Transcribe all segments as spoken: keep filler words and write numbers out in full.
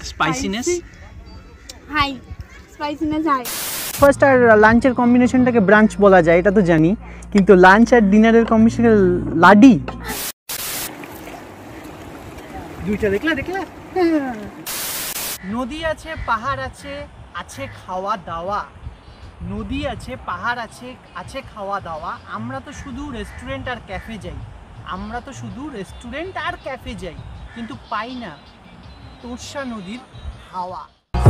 Spiciness high spiciness high first আর লাঞ্চের কম্বিনেশনটাকে ব্রাঞ্চ বলা যায় এটা তো জানি কিন্তু লাঞ্চ আর ডিনারের কম্বিনেশন লাডি দুইটা দেখলা দেখলা নদী আছে পাহাড় আছে আছে খাওয়া দাওয়া নদী আছে পাহাড় আছে আছে খাওয়া দাওয়া আমরা তো শুধু রেস্টুরেন্ট আর ক্যাফে যাই আমরা তো শুধু রেস্টুরেন্ট আর ক্যাফে যাই কিন্তু পাই না তোরসা নদীর হাওয়া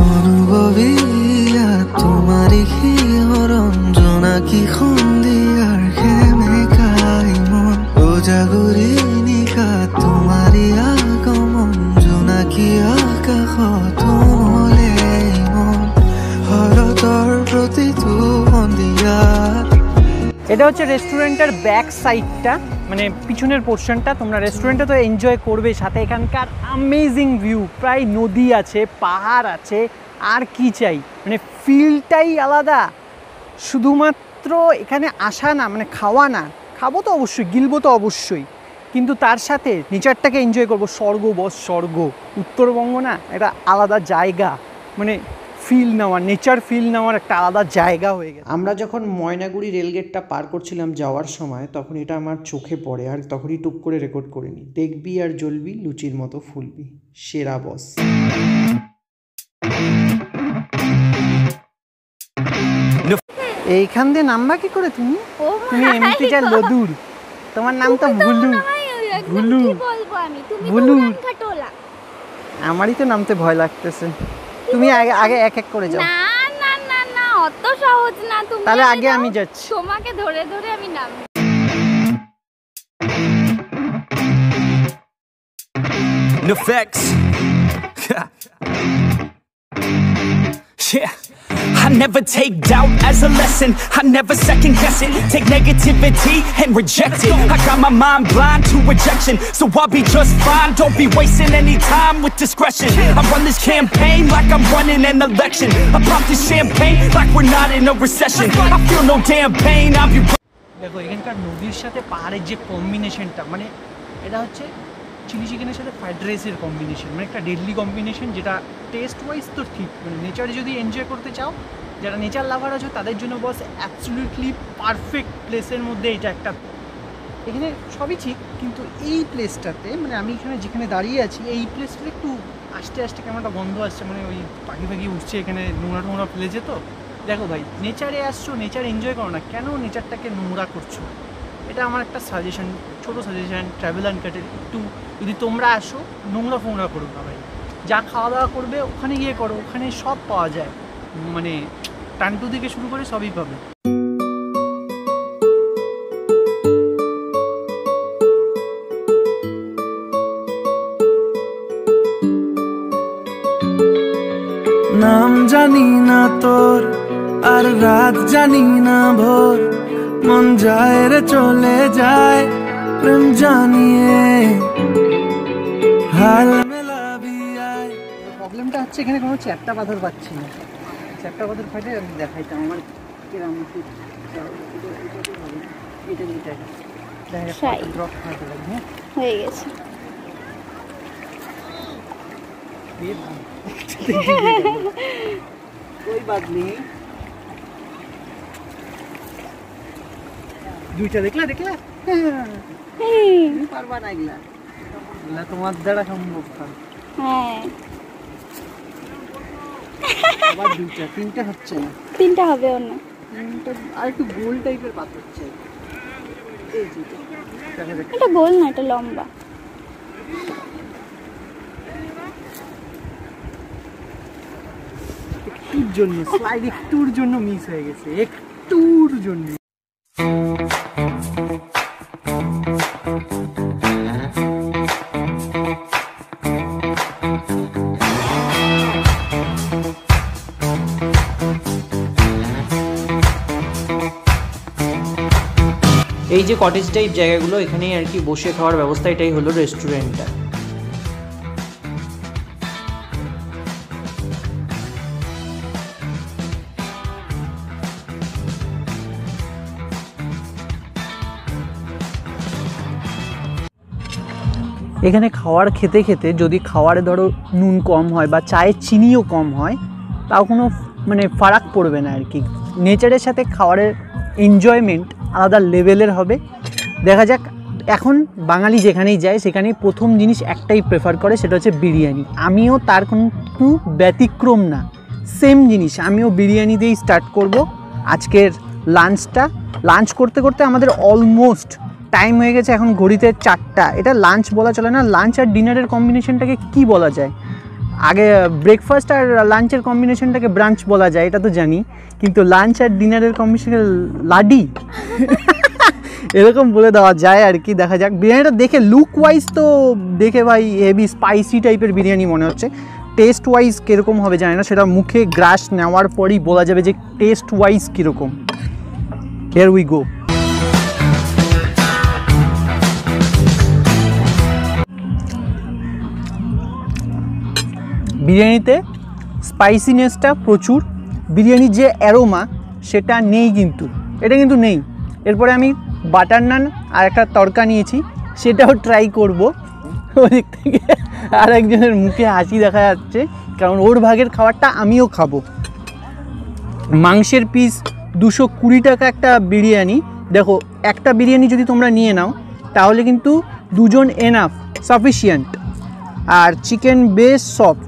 তোমারি রঞ্জনা কি খন্দিয়ার খেমে খাই মন ও জাগরি নিকা তোমারি আগমন জোনাকি আকাশ তুমলে মন হরতৰ প্ৰতিটো সন্ধিয়া এটা হচ্ছে রেস্টুরেন্টের ব্যাক সাইডটা মানে পিছনের পোর্শনটা তোমরা রেস্টুরেন্টে তো এনজয় করবে সাথে এখানকার অ্যামেজিং ভিউ প্রায় নদী আছে পাহাড় আছে আর কি চাই মানে ফিলটাই আলাদা শুধুমাত্র এখানে আসা না মানে খাওয়া না খাবো তো অবশ্যই গিলবো তো অবশ্যই কিন্তু তার সাথে নেচারটাকে এনজয় করবো স্বর্গ বস স্বর্গ উত্তরবঙ্গ না এটা আলাদা জায়গা মানে ফিল নেওয়ার নেচার ফিল নেওয়ার একটা আলাদা জায়গা হয়ে গেছে আমরা যখন ময়নাগুড়ি রেলগেটটা পার করছিলাম যাওয়ার সময় তখন এটা আমার চোখে পড়ে আর তখনই টুক করে রেকর্ড করিনি দেখবি আর জ্বলবি লুচির মতো ফুলবি সেরা বস এইখান দিয়ে নামবা কি করে তুমি তুমি এমনিতে যা লদুর তোমার নাম তো ভুলু ভুলু ভুলু আমারই তো নামতে ভয় লাগতেছে তুমি আগে আগে এক এক করে যাও না না না না অত সহজ না তুমি তাহলে আগে আমি যাচ্ছি তোমাকে ধরে ধরে আমি নামব No facts. Yeah. I never take doubt as a lesson. I never second guess it. Take negativity and reject it. I got my mind blind to rejection, so I'll be just fine. Don't be wasting any time with discretion. I run this campaign like I'm running an election. I pop this champagne like we're not in a recession. I feel no damn pain. I'll be. দেখো এখানকার নদীর সাথে পাহাড়ের যে কম্বিনেশনটা মানে এটা হচ্ছে চিলি চিকেনের সাথে ফ্রাইড রাইসের কম্বিনেশন মানে একটা ডেডলি কম্বিনেশন যেটা টেস্ট ওয়াইজ তো ঠিক মানে নেচারে যদি এনজয় করতে চাও যারা নেচার লাভার আছে তাদের জন্য বস অ্যাবসলিউটলি পারফেক্ট প্লেসের মধ্যে এটা একটা এখানে সবই ঠিক কিন্তু এই প্লেসটাতে মানে আমি এখানে যেখানে দাঁড়িয়ে আছি এই প্লেসটাতে একটু আস্তে আস্তে কেমন একটা গন্ধ আসছে মানে ওই পাখি পাখি উঠছে এখানে নোংরা টোংরা ফেলেছে তো দেখো ভাই নেচারে আসছো নেচার এনজয় করো না কেন নেচারটাকে নোংরা করছো এটা আমার একটা সাজেশন ছোটো সাজেশন ট্রাভেল আনকাটের একটু যদি তোমরা আসো নোংরা ফোংরা করো না ভাই যা খাওয়া দাওয়া করবে ওখানে গিয়ে করো ওখানে সব পাওয়া যায় মানে টান্টু থেকে শুরু করে সবই পাবে নাম জানি না তোর আর রাত জানি না ভোর মন যায় রে চলে যায় প্রেম জানিয়ে হাল মেলাবি আয় প্রবলেমটা হচ্ছে এখানে কোনো চ্যাপ্টা পাথর পাচ্ছি না চ্যাপ্টা পাথর ফাটে আমি দেখাইতাম আমার কিরম এটা এটা ড্রপ ফাটে হ্যাঁ হয়ে গেছে कोई बात नहीं দুইটা দেখলা দেখলা তুমি পারবা না এগুলা এগুলা তোমার দ্বারা সম্ভব না হ্যাঁ আবার দুইটা তিনটা হচ্ছে না তিনটা হবে অন্য তিনটা আর একটু গোল টাইপের পাত হচ্ছে এই যেটা এটা গোল না এটা লম্বা একটুর জন্য স্লাইড একটুর জন্য মিস হয়ে গেছে একটুর জন্য এই যে কটেজ টাইপ জায়গাগুলো এখানেই আর কি বসে খাওয়ার ব্যবস্থা এটাই হলো রেস্টুরেন্টটা এখানে খাওয়ার খেতে খেতে যদি খাওয়ারে ধরো নুন কম হয় বা চায়ের চিনিও কম হয়, তাও কোনো মানে ফারাক পড়বে না আর কি। নেচারের সাথে খাওয়ারের এনজয়মেন্ট আলাদা লেভেলের হবে। দেখা যাক, এখন বাঙালি যেখানেই যায় সেখানেই প্রথম জিনিস একটাই প্রেফার করে, সেটা হচ্ছে বিরিয়ানি। আমিও তার কোনো ব্যতিক্রম না, সেম জিনিস, আমিও বিরিয়ানি দিয়েই স্টার্ট করব আজকের লাঞ্চটা। লাঞ্চ করতে করতে আমাদের অলমোস্ট টাইম হয়ে গেছে, এখন ঘড়িতে চারটা। এটা লাঞ্চ বলা চলে না, লাঞ্চ আর ডিনারের কম্বিনেশনটাকে কি বলা যায়? আগে ব্রেকফাস্ট আর লাঞ্চের কম্বিনেশনটাকে ব্রাঞ্চ বলা যায়, এটা তো জানি, কিন্তু লাঞ্চ আর ডিনারের কম্বিনেশন লাডি এরকম বলে দেওয়া যায় আর কি। দেখা যাক, বিরিয়ানিটা দেখে লুক ওয়াইজ তো দেখে ভাই হেভি স্পাইসি টাইপের বিরিয়ানি মনে হচ্ছে। টেস্ট ওয়াইজ কীরকম হবে জানি না, সেটা মুখে গ্রাস নেওয়ার পরই বলা যাবে যে টেস্ট ওয়াইজ কীরকম। Here we go. বিরিয়ানিতে স্পাইসিনেসটা প্রচুর, বিরিয়ানির যে অ্যারোমা সেটা নেই, কিন্তু এটা কিন্তু নেই। এরপরে আমি বাটার নান আর একটা তড়কা নিয়েছি, সেটাও ট্রাই করব। ওদিক থেকে আর একজনের মুখে হাসি দেখা যাচ্ছে, কারণ ওর ভাগের খাবারটা আমিও খাবো। মাংসের পিস দুশো কুড়ি টাকা একটা বিরিয়ানি। দেখো, একটা বিরিয়ানি যদি তোমরা নিয়ে নাও তাহলে কিন্তু দুজন এনাফ, সাফিসিয়েন্ট। আর চিকেন বেশ সফট,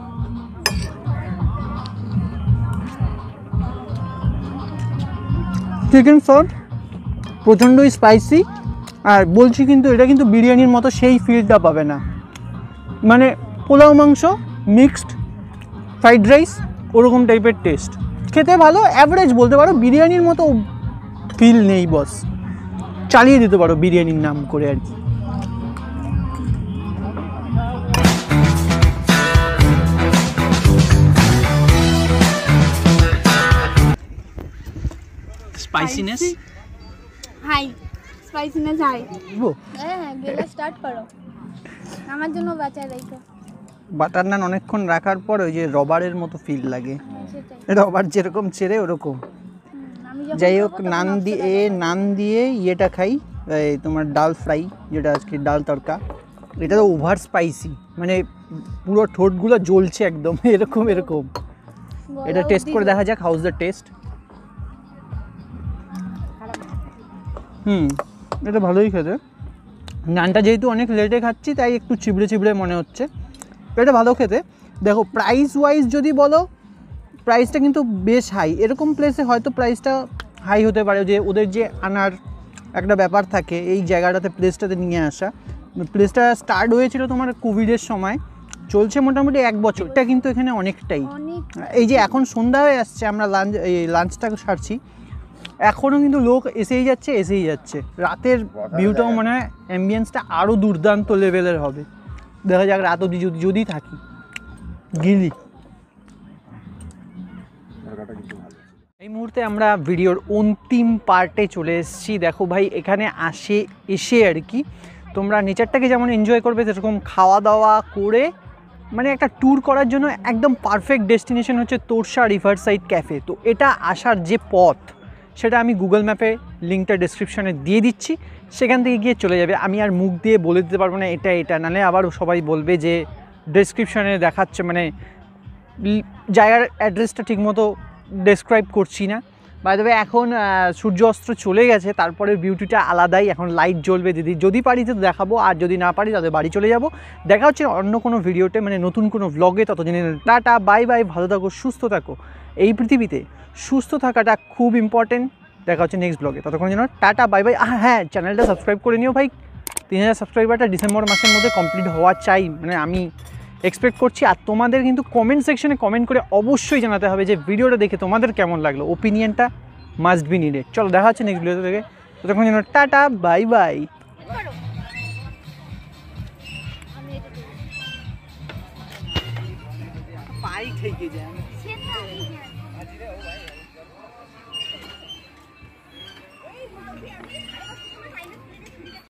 চিকেন সফট, প্রচণ্ডই স্পাইসি। আর বলছি কিন্তু এটা কিন্তু বিরিয়ানির মতো সেই ফিলটা পাবে না, মানে পোলাও মাংস মিক্সড ফ্রাইড রাইস ওরকম টাইপের টেস্ট। খেতে ভালো, অ্যাভারেজ বলতে পারো, বিরিয়ানির মতো ফিল নেই। বস চালিয়ে দিতে পারো বিরিয়ানির নাম করে আর কি। Spiciness high, spiciness high. হ্যাঁ, গেলে স্টার্ট করো, আমার জন্য বাঁচায় রাখো। বাটার নান অনেকক্ষণ রাখার পর ওই যে রবারের মতো ফিল লাগে, রবার যেরকম ছেড়ে ওরকম। যাই হোক, নান দিয়ে নান দিয়ে ইয়েটা খাই, এই তোমার ডাল ফ্রাই, যেটা আজকে ডাল তড়কা। এটা তো ওভার স্পাইসি, মানে পুরো ঠোঁটগুলো জ্বলছে একদম, এরকম এরকম। এটা টেস্ট করে দেখা যাক, হাউজ দ্য টেস্ট। হুম, এটা ভালোই খেতে। নানটা যেহেতু অনেক লেটে খাচ্ছি তাই একটু চিবড়ে চিবড়ে মনে হচ্ছে। এটা ভালো খেতে। দেখো, প্রাইস ওয়াইজ যদি বলো, প্রাইসটা কিন্তু বেশ হাই। এরকম প্লেসে হয়তো প্রাইসটা হাই হতে পারে, যে ওদের যে আনার একটা ব্যাপার থাকে, এই জায়গাটাতে প্লেসটাতে নিয়ে আসা। প্লেসটা স্টার্ট হয়েছিল তোমার কোভিডের সময়, চলছে মোটামুটি এক বছরটা, কিন্তু এখানে অনেকটাই। এই যে এখন সন্ধ্যা হয়ে আসছে, আমরা লাঞ্চ এই লাঞ্চটা সারছি, এখনও কিন্তু লোক এসেই যাচ্ছে এসেই যাচ্ছে। রাতের ভিউটাও মনে হয় অ্যাম্বিয়েন্সটা আরও দুর্দান্ত লেভেলের হবে। দেখা যাক রাত অবধি যদি যদি থাকি। গিলি এই মুহূর্তে আমরা ভিডিওর অন্তিম পার্টে চলে এসেছি। দেখো ভাই, এখানে আসে এসে আর কি তোমরা নেচারটাকে যেমন এনজয় করবে, সেরকম খাওয়া দাওয়া করে মানে একটা ট্যুর করার জন্য একদম পারফেক্ট ডেস্টিনেশন হচ্ছে তোরসা রিভার সাইড ক্যাফে। তো এটা আসার যে পথ, সেটা আমি গুগল ম্যাপে লিঙ্কটা ডেসক্রিপশনে দিয়ে দিচ্ছি, সেখান থেকে গিয়ে চলে যাবে। আমি আর মুখ দিয়ে বলে দিতে পারবো না এটা এটা, নাহলে আবার সবাই বলবে যে ডেসক্রিপশনে দেখাচ্ছে, মানে জায়গার অ্যাড্রেসটা ঠিকমতো ডেসক্রাইব করছি না। বাই দ্য ওয়ে, এখন সূর্য অস্ত চলে গেছে, তারপরে বিউটিটা আলাদাই। এখন লাইট জ্বলবে, দিদি যদি পারি তো দেখাবো, আর যদি না পারি তাদের বাড়ি চলে যাব। দেখা হচ্ছে অন্য কোনো ভিডিওতে, মানে নতুন কোনো ভ্লগে। ততদিনে টাটা, বাই বাই, ভালো থাকো, সুস্থ থাকো। এই পৃথিবীতে সুস্থ থাকাটা খুব ইম্পর্টেন্ট। দেখা হচ্ছে নেক্সট ব্লগে, ততক্ষণ যেন টাটা, বাই বাই। আর হ্যাঁ, চ্যানেলটা সাবস্ক্রাইব করে নিও ভাই। তিন হাজার সাবস্ক্রাইবারটা ডিসেম্বর মাসের মধ্যে কমপ্লিট হওয়া চাই, মানে আমি এক্সপেক্ট করছি। আর তোমাদের কিন্তু কমেন্ট সেকশনে কমেন্ট করে অবশ্যই জানাতে হবে যে ভিডিওটা দেখে তোমাদের কেমন লাগলো। ওপিনিয়নটা মাস্ট বি নিডেড। চলো, দেখা হচ্ছে নেক্সট ভিডিওতে থেকে, ততক্ষণ যেন টাটা, বাই বাই। পাই থেকে যায়।